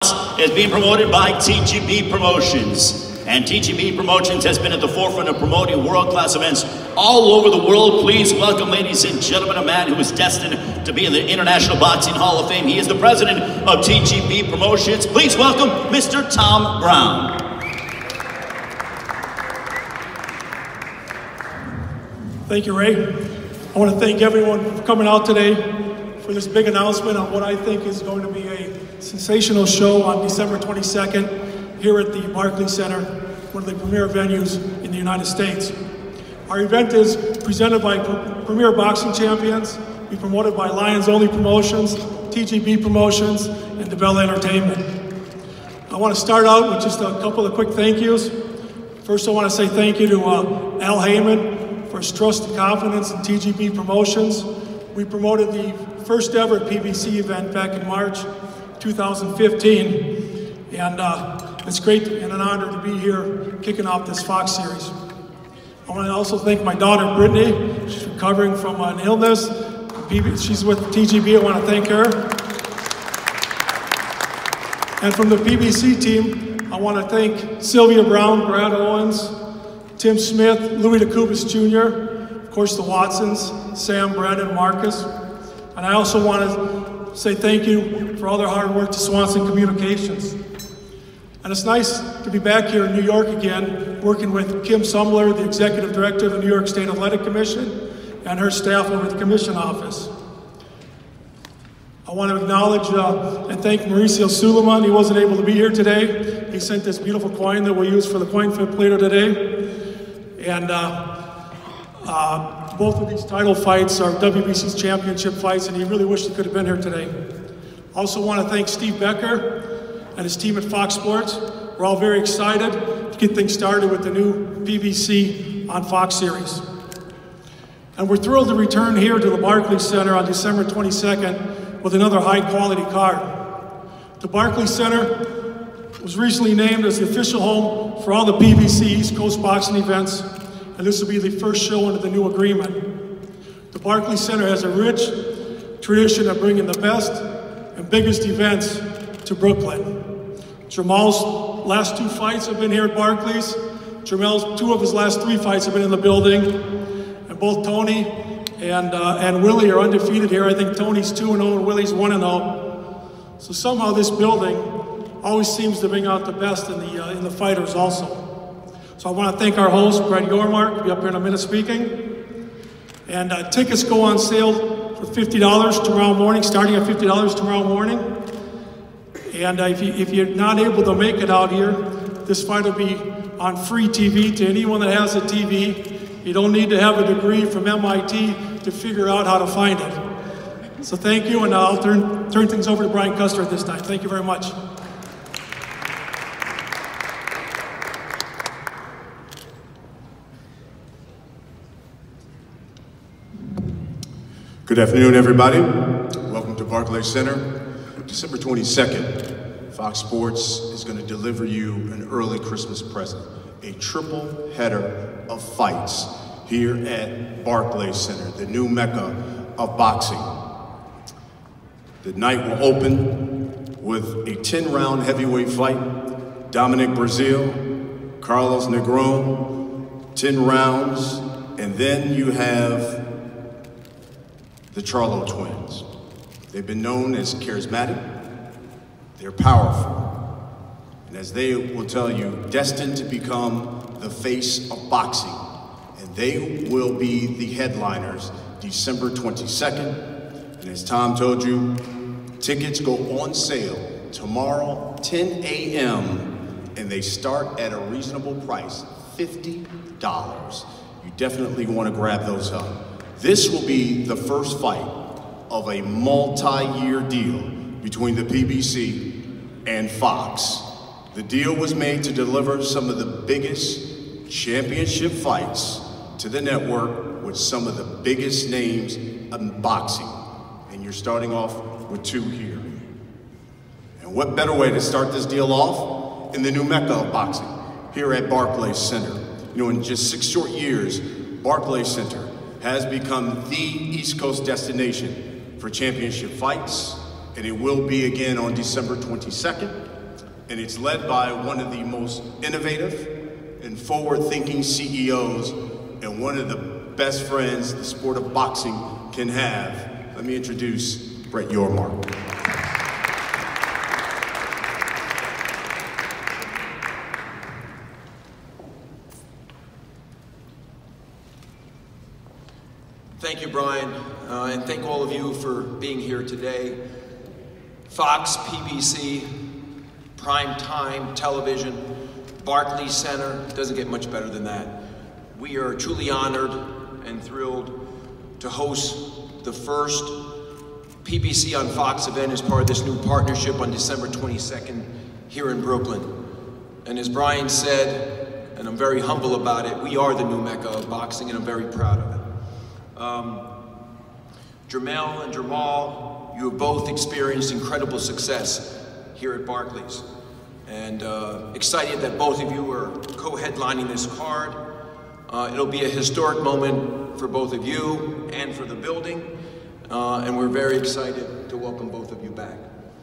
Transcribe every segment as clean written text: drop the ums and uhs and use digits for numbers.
box is being promoted by TGB Promotions. And TGB Promotions has been at the forefront of promoting world-class events all over the world. Please welcome, ladies and gentlemen, a man who is destined to be in the International Boxing Hall of Fame. He is the president of TGB Promotions. Please welcome Mr. Tom Brown. Thank you, Ray. I want to thank everyone for coming out today for this big announcement on what I think is going to be a sensational show on December 22nd here at the Barclays Center, one of the premier venues in the United States. Our event is presented by Premier Boxing Champions, be promoted by Lions Only Promotions, TGB Promotions, and DeBell Entertainment. I want to start out with just a couple of quick thank yous. First, I want to say thank you to Al Heyman for his trust and confidence in TGB Promotions. We promoted the first ever PBC event back in March 2015, and it's great and an honor to be here kicking off this Fox series. I want to also thank my daughter Brittany. She's recovering from an illness. She's with TGB. I want to thank her. And from the PBC team, I want to thank Sylvia Brown, Brad Owens, Tim Smith, Louis DeCubas Jr., of course the Watsons, Sam, Brad, and Marcus. And I also want to say thank you for all their hard work to Swanson Communications. And it's nice to be back here in New York again, working with Kim Sumler, the Executive Director of the New York State Athletic Commission, and her staff over at the Commission Office. I want to acknowledge and thank Mauricio Suleiman. He wasn't able to be here today. He sent this beautiful coin that we use for the coin flip later today. And both of these title fights are WBC's championship fights, and he really wished he could have been here today. Also want to thank Steve Becker and his team at Fox Sports. We're all very excited to get things started with the new PBC on Fox series. And we're thrilled to return here to the Barclays Center on December 22nd with another high-quality card. The Barclays Center was recently named as the official home for all the PBC East Coast boxing events, and this will be the first show under the new agreement. The Barclays Center has a rich tradition of bringing the best and biggest events to Brooklyn. Jamal's last two fights have been here at Barclays. Jamal's two of his last three fights have been in the building. And both Tony and Willie are undefeated here. I think Tony's 2-0 and Willie's 1-0. So somehow this building always seems to bring out the best in the fighters also. So I want to thank our host, Brett Yormark, who'll be up here in a minute speaking. And tickets go on sale for $50 tomorrow morning, starting at $50 tomorrow morning. And if you're not able to make it out here, this fight will be on free TV to anyone that has a TV. You don't need to have a degree from MIT to figure out how to find it. So thank you, and I'll turn things over to Brian Custer at this time. Thank you very much. Good afternoon, everybody. Welcome to Barclays Center. December 22nd, Fox Sports is going to deliver you an early Christmas present, a triple header of fights here at Barclays Center, the new mecca of boxing. The night will open with a 10-round heavyweight fight, Dominic Breazeale, Carlos Negron, 10 rounds, and then you have the Charlo twins. They've been known as charismatic, they're powerful, and as they will tell you, destined to become the face of boxing. And they will be the headliners December 22nd. And as Tom told you, tickets go on sale tomorrow, 10 a.m., and they start at a reasonable price, $50. You definitely want to grab those up. This will be the first fight of a multi-year deal between the PBC and Fox. The deal was made to deliver some of the biggest championship fights to the network with some of the biggest names in boxing. And you're starting off with two here. And what better way to start this deal off in the new mecca of boxing here at Barclays Center. You know, in just 6 short years, Barclays Center has become the East Coast destination for championship fights, and it will be again on December 22nd. and it's led by one of the most innovative and forward-thinking CEOs and one of the best friends the sport of boxing can have. Let me introduce Brett Yormark. Thank you, Brian, and thank all of you for being here today. Fox, PBC, primetime television, Barclays Center, doesn't get much better than that. We are truly honored and thrilled to host the first PBC on Fox event as part of this new partnership on December 22nd here in Brooklyn. And as Brian said, and I'm very humble about it, we are the new Mecca of boxing, and I'm very proud of it. Jermell and Jermall, you have both experienced incredible success here at Barclays. And excited that both of you are co-headlining this card. It'll be a historic moment for both of you and for the building. And we're very excited to welcome both of you back.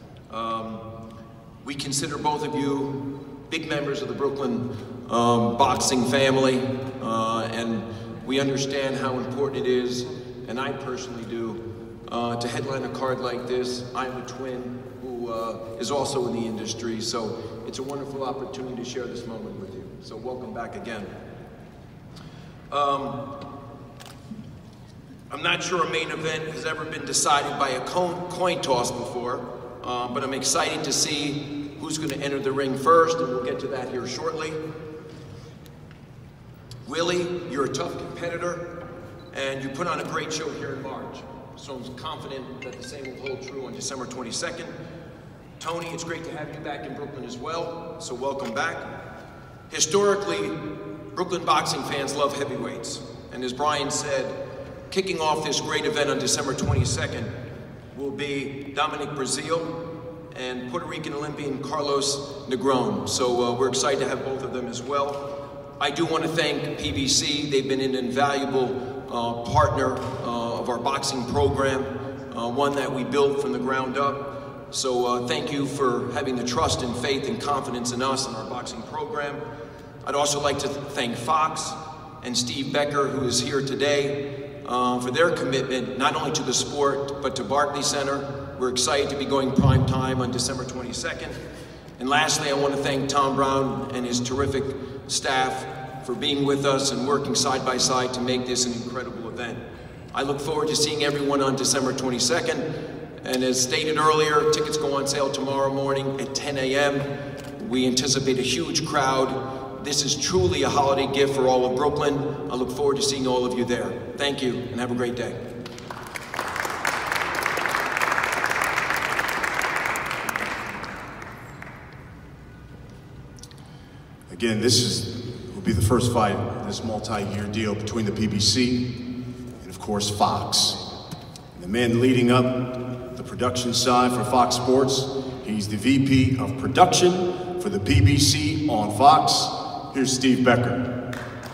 We consider both of you big members of the Brooklyn boxing family. And we understand how important it is, and I personally do, to headline a card like this. I'm a twin who is also in the industry, so it's a wonderful opportunity to share this moment with you. So welcome back again. I'm not sure a main event has ever been decided by a coin toss before, but I'm excited to see who's going to enter the ring first, and we'll get to that here shortly. Willie, you're a tough competitor, and you put on a great show here in March. So I'm confident that the same will hold true on December 22nd. Tony, it's great to have you back in Brooklyn as well, so welcome back. Historically, Brooklyn boxing fans love heavyweights, and as Brian said, kicking off this great event on December 22nd will be Dominic Breazeale and Puerto Rican Olympian Carlos Negron. So we're excited to have both of them as well. I do want to thank PBC. They've been an invaluable partner of our boxing program, one that we built from the ground up. So thank you for having the trust and faith and confidence in us and our boxing program. I'd also like to thank Fox and Steve Becker, who is here today, for their commitment not only to the sport, but to Barclays Center. We're excited to be going prime time on December 22nd. And lastly, I want to thank Tom Brown and his terrific staff for being with us and working side by side to make this an incredible event. I look forward to seeing everyone on December 22nd. And as stated earlier, tickets go on sale tomorrow morning at 10 a.m. We anticipate a huge crowd. This is truly a holiday gift for all of Brooklyn. I look forward to seeing all of you there. Thank you, and have a great day. Again, will be the first fight in this multi-year deal between the PBC and, of course, Fox. And the man leading up the production side for Fox Sports, he's the VP of Production for the PBC on Fox. Here's Steve Becker.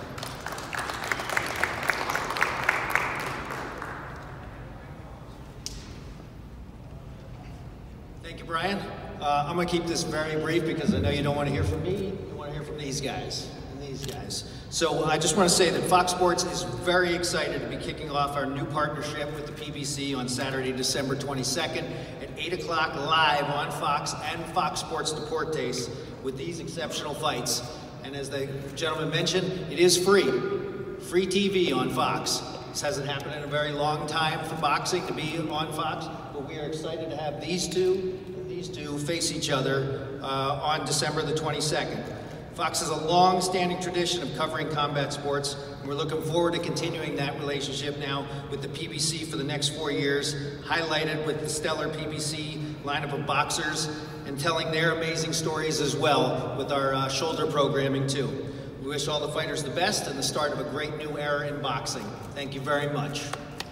Thank you, Brian. I'm going to keep this very brief because I know you don't want to hear from me. You want to hear from these guys and these guys. So I just want to say that Fox Sports is very excited to be kicking off our new partnership with the PBC on Saturday, December 22nd at 8 o'clock live on Fox and Fox Sports Deportes with these exceptional fights. And as the gentleman mentioned, it is free. Free TV on Fox. This hasn't happened in a very long time for boxing to be on Fox, but we are excited to have these two face each other on December the 22nd. Fox has a long-standing tradition of covering combat sports, and we're looking forward to continuing that relationship now with the PBC for the next 4 years, highlighted with the stellar PBC lineup of boxers and telling their amazing stories as well with our shoulder programming too. We wish all the fighters the best and the start of a great new era in boxing. Thank you very much.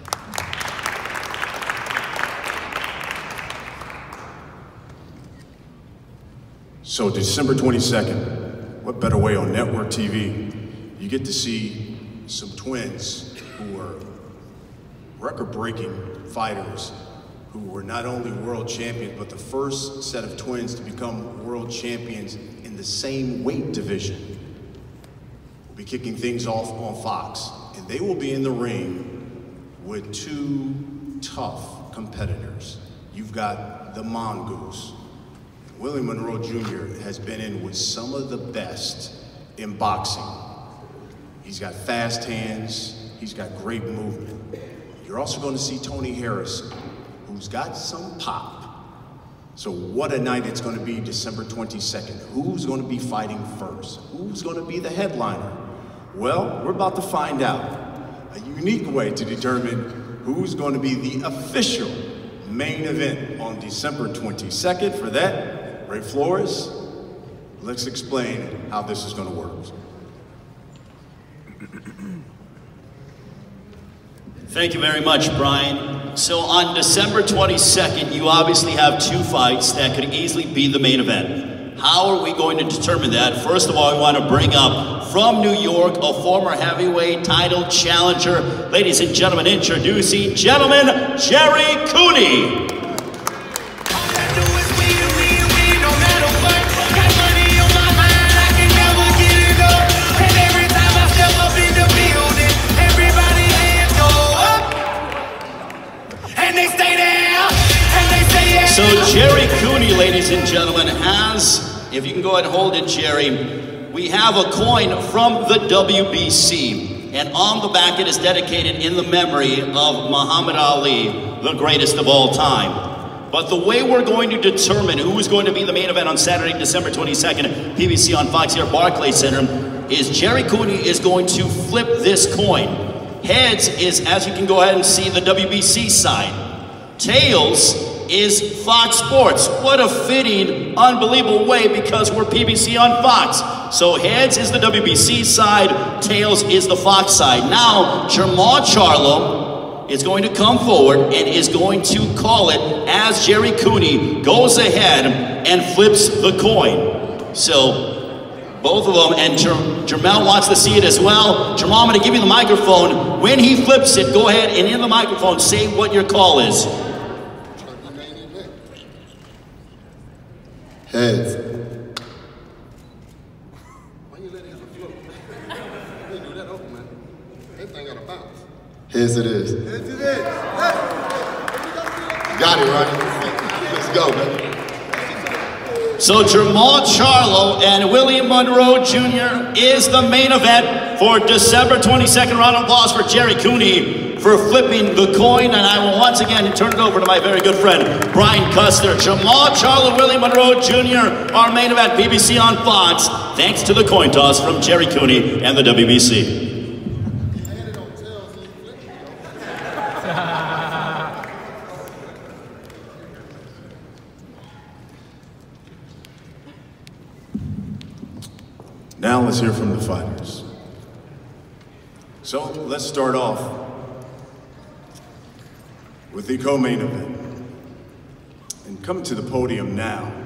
So December 22nd, what better way on network TV? You get to see some twins who are record-breaking fighters who were not only world champions, but the first set of twins to become world champions in the same weight division. We'll be kicking things off on Fox, and they will be in the ring with two tough competitors. You've got the Mongoose. Willie Monroe Jr. has been in with some of the best in boxing. He's got fast hands, he's got great movement. You're also going to see Tony Harrison, who's got some pop. So what a night it's going to be, December 22nd. Who's going to be fighting first? Who's going to be the headliner? Well, we're about to find out. A unique way to determine who's going to be the official main event on December 22nd. For that, Ray Flores, let's explain how this is going to work. Thank you very much, Brian. So on December 22nd, you obviously have two fights that could easily be the main event. How are we going to determine that? First of all, I want to bring up from New York, a former heavyweight title challenger. Ladies and gentlemen, introducing Jerry Cooney. So Jerry Cooney, ladies and gentlemen, has, if you can go ahead and hold it, Jerry, we have a coin from the WBC, and on the back it is dedicated in the memory of Muhammad Ali, the greatest of all time. But the way we're going to determine who is going to be the main event on Saturday, December 22nd, PBC on Fox here at Barclays Center, is Jerry Cooney is going to flip this coin. Heads is, as you can go ahead and see, the WBC side. Tails is Fox Sports. What a fitting, unbelievable way, because we're PBC on Fox. So heads is the WBC side, tails is the Fox side. Now, Jamal Charlo is going to come forward and is going to call it as Jerry Cooney goes ahead and flips the coin. So both of them, and Jamal wants to see it as well. Jamal, I'm going to give you the microphone. When he flips it, go ahead and in the microphone say what your call is. Heads. Why you letting him float? You do that open, man. Everything got to bounce. Heads it is. Heads it is. Got it, right? Let's go, man. So Jamal Charlo and William Monroe Jr. is the main event for December 22nd. Round of applause for Jerry Cooney for flipping the coin, and I will once again turn it over to my very good friend, Brian Custer. Jamal Charlo, William Monroe Jr., our main event, PBC on Fox, thanks to the coin toss from Jerry Cooney and the WBC. Now let's hear from the fighters. So let's start off with the co-main event. And coming to the podium now